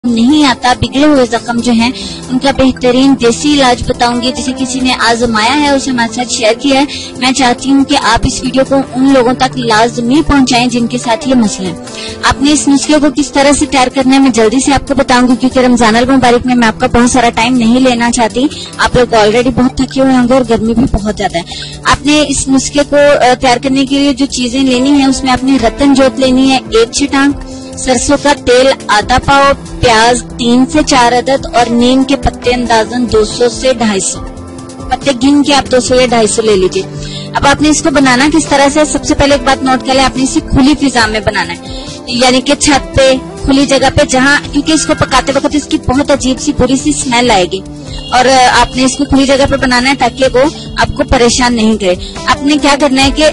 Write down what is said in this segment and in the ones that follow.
نہیں آتا، بگڑے ہوئے زخم جو ہیں ان کا بہترین دیسی علاج بتاؤں گی، جسے کسی نے آزمایا ہے اسے ہمارے ساتھ شیئر کیا ہے۔ میں چاہتی ہوں کہ آپ اس ویڈیو کو ان لوگوں تک لازمی پہنچائیں جن کے ساتھ یہ مسئلہ ہے۔ آپ نے اس نسخے کو کس طرح سے تیار کرنا ہے میں جلدی سے آپ کو بتاؤں گی، کیونکہ رمضان المبارک میں آپ کا بہت سارا ٹائم نہیں لینا چاہتی۔ آپ لوگ آلریڈی بہت تھکے ہوئے ہوں گے اور گرمی بھی بہت زیادہ ہے۔ آپ نے اس نسخے کو تیار کرنے کے لیے جو چیزیں لینی ہیں اس میں آپ نے رتن جوت لینی ہے 1 چھٹانک، سرسوں کا تیل آدھا پاؤ، پیاز 3 سے 4 عدد اور نیم کے پتے اندازن 200 سے 250 پتے گن کے آپ 200 یا 250 لے لیجئے۔ اب آپ نے اس کو بنانا کس طرح سے، سب سے پہلے ایک بات نوٹ کر لیں، آپ نے اسے کھلی فضا میں بنانا ہے، یعنی کہ چھت پہ، کھلی جگہ پہ، جہاں کیونکہ اس کو پکاتے وقت اس کی بہت عجیب سی بری سی اسمیل آئے گی، اور آپ نے اس کو کھلی جگہ پہ بنانا ہے تاکہ وہ آپ کو پریشان نہیں کرے۔ آپ نے کیا کرنا ہے کہ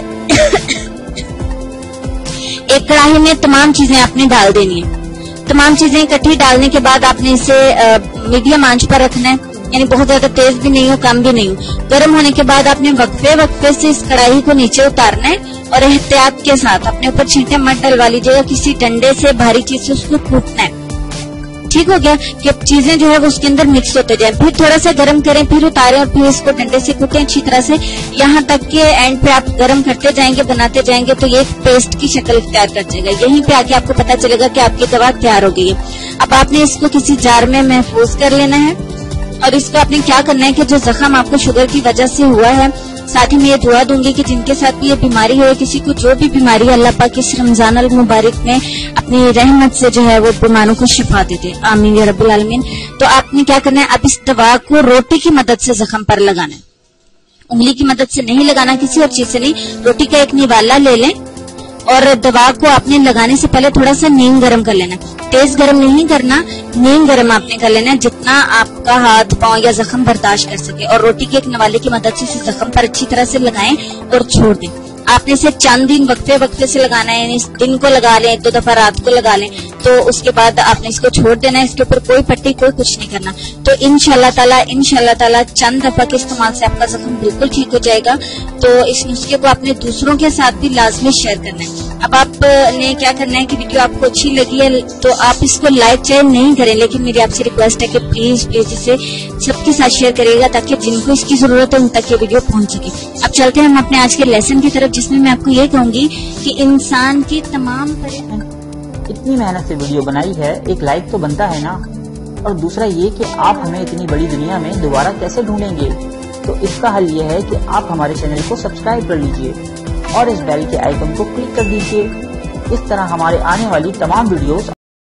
ایک کڑاہی میں تمام چیزیں آپ نے ڈال دینی ہے۔ تمام چیزیں اکٹھی ڈالنے کے بعد آپ نے اسے میڈیم آنچ پر رکھنا ہے، یعنی بہت زیادہ تیز بھی نہیں ہو کم بھی نہیں ہو۔ گرم ہونے کے بعد آپ نے وقفے سے اس کڑاہی کو نیچے اتارنا ہے اور احتیاط کے ساتھ اپنے اوپر چھینٹے مت ڈلوا لیجیے گا، کسی ڈنڈے سے بھاری چیز سے اس کو کوٹنا ہے۔ ٹھیک ہو گیا کہ چیزیں جو ہے وہ اس کے اندر مکس ہوتے جائیں، پھر تھوڑا سا گرم کریں، پھر اتاریں اور پھر اس کو ڈنڈے سے کوٹیں اچھی طرح سے، یہاں تک کہ اینڈ پہ آپ گرم کرتے جائیں گے، بناتے جائیں گے تو یہ ایک پیسٹ کی شکل اختیار کر جائے گا۔ یہیں پہ آ کے آپ کو پتا چلے گا کہ آپ کی دوا تیار ہو گئی ہے۔ اب آپ نے اس کو کسی جار میں محفوظ کر لینا ہے، اور اس کو آپ نے کیا کرنا ہے کہ جو زخم آپ کو شوگر کی وجہ سے ہوا ہے، ساتھ ہی میں یہ دعا دوں گی کہ جن کے ساتھ بھی یہ بیماری ہوئے، کسی کو جو بھی بیماری ہے، اللہ پاک اس رمضان المبارک میں اپنی رحمت سے جو ہے وہ بیماروں کو شفا دے دے، آمین یا رب العالمین۔ تو آپ نے کیا کرنا ہے، اب اس دوا کو روٹی کی مدد سے زخم پر لگانا ہے، انگلی کی مدد سے نہیں لگانا، کسی اور چیز سے نہیں، روٹی کا ایک نوالا لے لیں اور دوا کو آپ نے لگانے سے پہلے تھوڑا سا نیم گرم کر لینا، تیز گرم نہیں کرنا، نیم گرم آپ نے کر لینا جتنا آپ کا ہاتھ پاؤں یا زخم برداشت کر سکے، اور روٹی کے ایک نوالے کی مدد سے اسے زخم پر اچھی طرح سے لگائیں اور چھوڑ دیں۔ آپ نے اسے چند دن وقفے سے لگانا ہے، یعنی دن کو لگا لیں، 2 دفعہ رات کو لگا لیں، تو اس کے بعد آپ نے اس کو چھوڑ دینا ہے، اس کے اوپر کوئی پٹی کوئی کچھ نہیں کرنا۔ تو انشاءاللہ تعالی چند دفعہ کے استعمال سے آپ کا زخم بالکل ٹھیک ہو جائے گا۔ تو اس نسخے کو آپ نے دوسروں کے ساتھ بھی لازمی شیئر کرنا ہے۔ اب آپ نے کیا کرنا ہے کہ ویڈیو آپ کو اچھی لگی ہے تو آپ اس کو لائک چاہے نہیں کریں، لیکن میری آپ سے ریکویسٹ ہے کہ پلیز اسے سب کے ساتھ شیئر کرے گا تاکہ جن کو اس کی ضرورت ہے ان تک یہ ویڈیو پہنچ سکے۔ اب چلتے ہیں ہم اپنے آج کے لیسن کی طرف، جس میں میں آپ کو یہ کہوں گی کہ انسان کی تمام اتنی محنت سے ویڈیو بنائی ہے، ایک لائک تو بنتا ہے نا، اور دوسرا یہ کہ آپ ہمیں اتنی بڑی دنیا میں دوبارہ کیسے ڈھونڈیں گے؟ تو اس کا حل یہ ہے کہ آپ ہمارے چینل کو سبسکرائب کر لیجئے اور اس بیل کے آئیکن کو کلک کر دیجئے۔ اس طرح ہمارے آنے والی تمام ویڈیوز